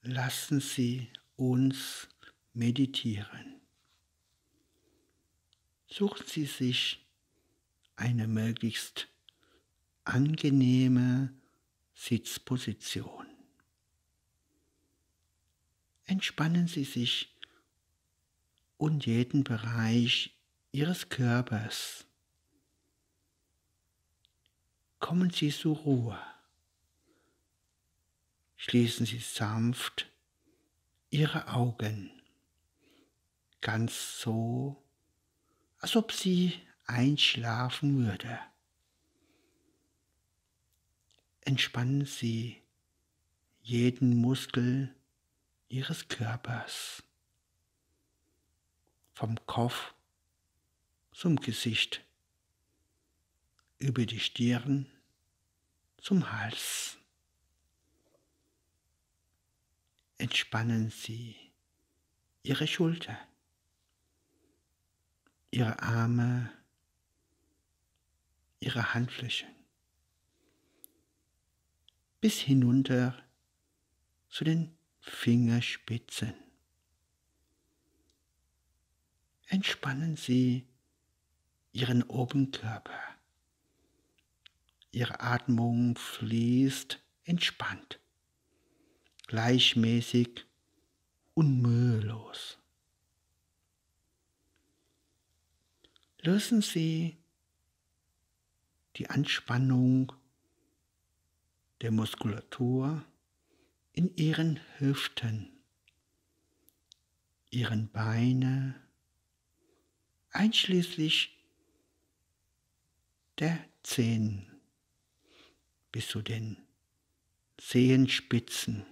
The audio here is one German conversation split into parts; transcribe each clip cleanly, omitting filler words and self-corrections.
Lassen Sie uns meditieren. Suchen Sie sich eine möglichst angenehme Sitzposition. Entspannen Sie sich und jeden Bereich Ihres Körpers. Kommen Sie zur Ruhe. Schließen Sie sanft Ihre Augen, ganz so, als ob Sie einschlafen würde. Entspannen Sie jeden Muskel Ihres Körpers, vom Kopf zum Gesicht, über die Stirn zum Hals. Entspannen Sie Ihre Schulter, Ihre Arme, Ihre Handflächen, bis hinunter zu den Fingerspitzen. Entspannen Sie Ihren Oberkörper. Ihre Atmung fließt entspannt, gleichmäßig und mühelos. Lösen Sie die Anspannung der Muskulatur in Ihren Hüften, Ihren Beinen, einschließlich der Zehen bis zu den Zehenspitzen.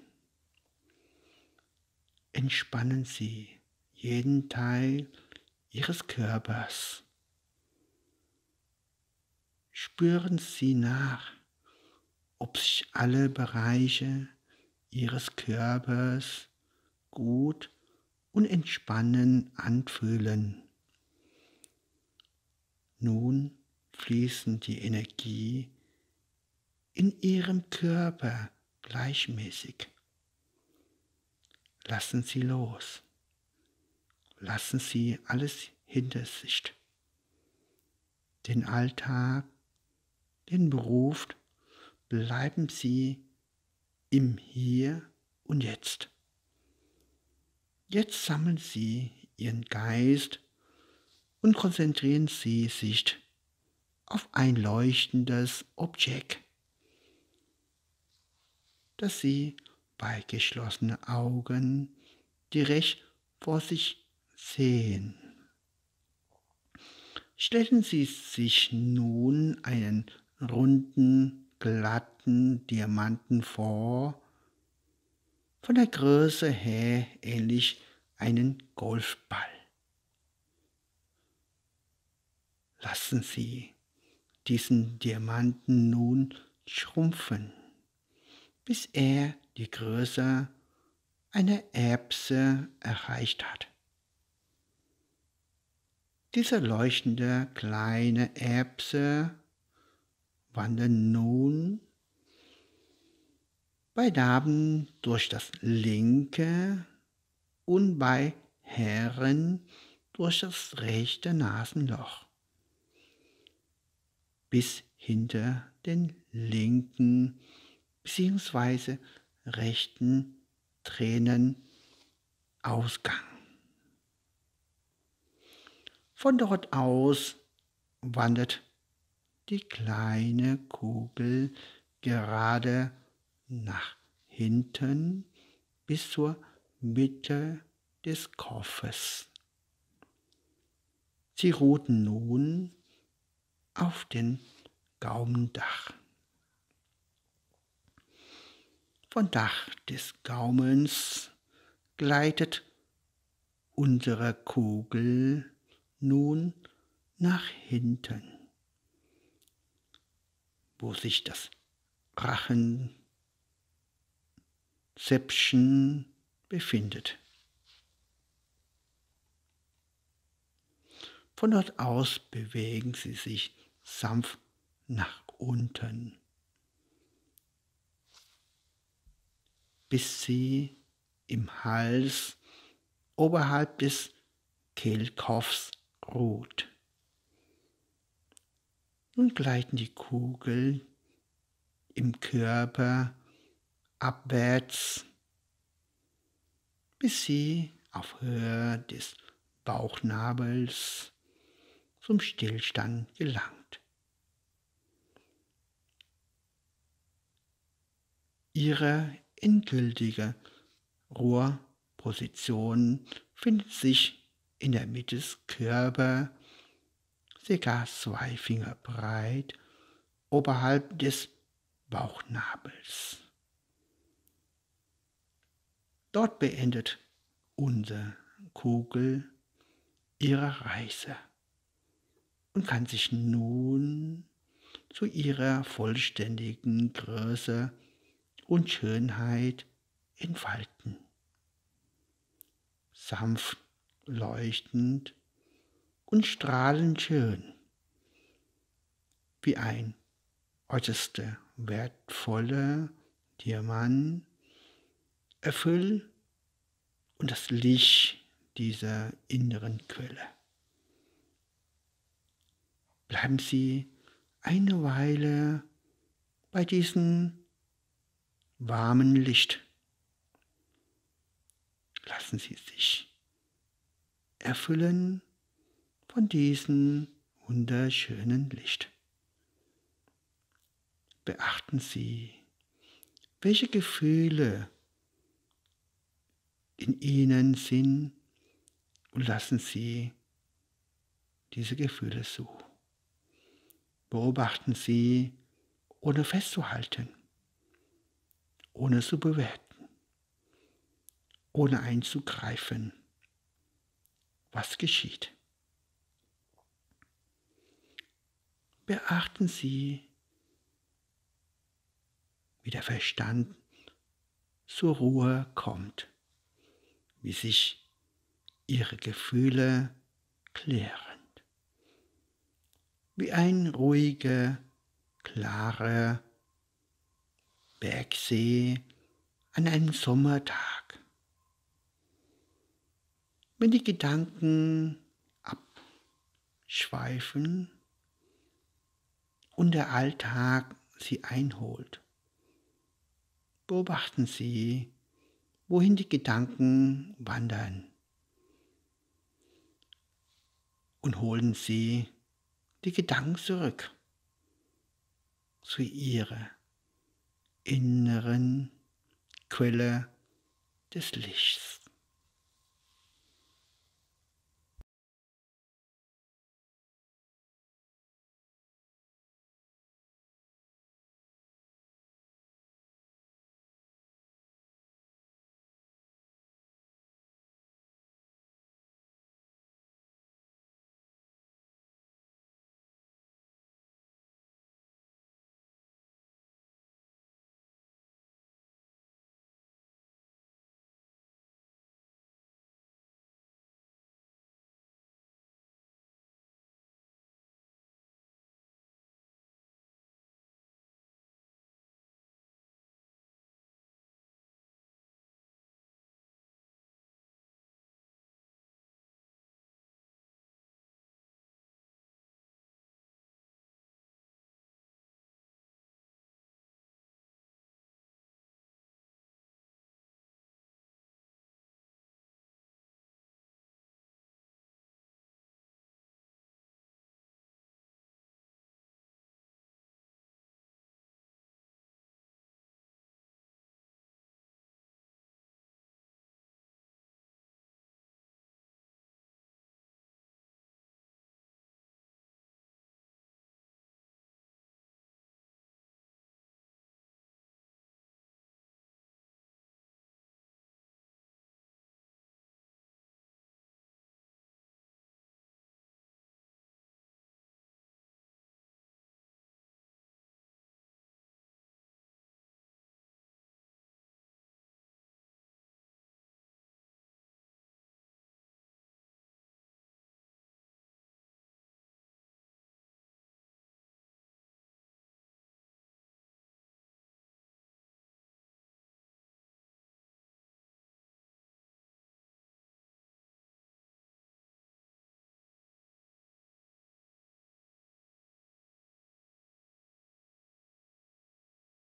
Entspannen Sie jeden Teil Ihres Körpers. Spüren Sie nach, ob sich alle Bereiche Ihres Körpers gut und entspannend anfühlen. Nun fließen die Energie in Ihrem Körper gleichmäßig. Lassen Sie los. Lassen Sie alles hinter sich. Den Alltag, den Beruf, bleiben Sie im Hier und Jetzt. Jetzt sammeln Sie Ihren Geist und konzentrieren Sie sich auf ein leuchtendes Objekt, das Sie bei geschlossenen Augen direkt vor sich sehen. Stellen Sie sich nun einen runden, glatten Diamanten vor, von der Größe her ähnlich einen Golfball. Lassen Sie diesen Diamanten nun schrumpfen, bis er die Größe einer Erbse erreicht hat. Diese leuchtende kleine Erbse wandert nun bei Damen durch das linke und bei Herren durch das rechte Nasenloch bis hinter den linken bzw. rechten Tränenausgang. Von dort aus wandert die kleine Kugel gerade nach hinten bis zur Mitte des Kopfes. Sie ruht nun auf dem Gaumendach. Vom Dach des Gaumens gleitet unsere Kugel nun nach hinten, wo sich das Rachenzäpfchen befindet. Von dort aus bewegen sie sich sanft nach unten, bis sie im Hals oberhalb des Kehlkopfs ruht. Nun gleiten die Kugeln im Körper abwärts, bis sie auf Höhe des Bauchnabels zum Stillstand gelangt. Ihre endgültige Ruheposition findet sich in der Mitte des Körpers, ca. 2 Finger breit, oberhalb des Bauchnabels. Dort beendet unsere Kugel ihre Reise und kann sich nun zu ihrer vollständigen Größe und Schönheit entfalten. Sanft leuchtend und strahlend schön, wie ein äußerst wertvoller Diamant, erfüllt und das Licht dieser inneren Quelle. Bleiben Sie eine Weile bei diesem warmen Licht. Lassen Sie sich erfüllen von diesem wunderschönen Licht. Beachten Sie, welche Gefühle in Ihnen sind und lassen Sie diese Gefühle zu. Beobachten Sie, ohne festzuhalten, ohne zu bewerten, ohne einzugreifen, was geschieht. Beachten Sie, wie der Verstand zur Ruhe kommt, wie sich Ihre Gefühle klären, wie ein ruhiger, klarer Bergsee an einem Sommertag. Wenn die Gedanken abschweifen und der Alltag sie einholt, beobachten Sie, wohin die Gedanken wandern und holen Sie die Gedanken zurück zu Ihrer inneren Quelle des Lichts.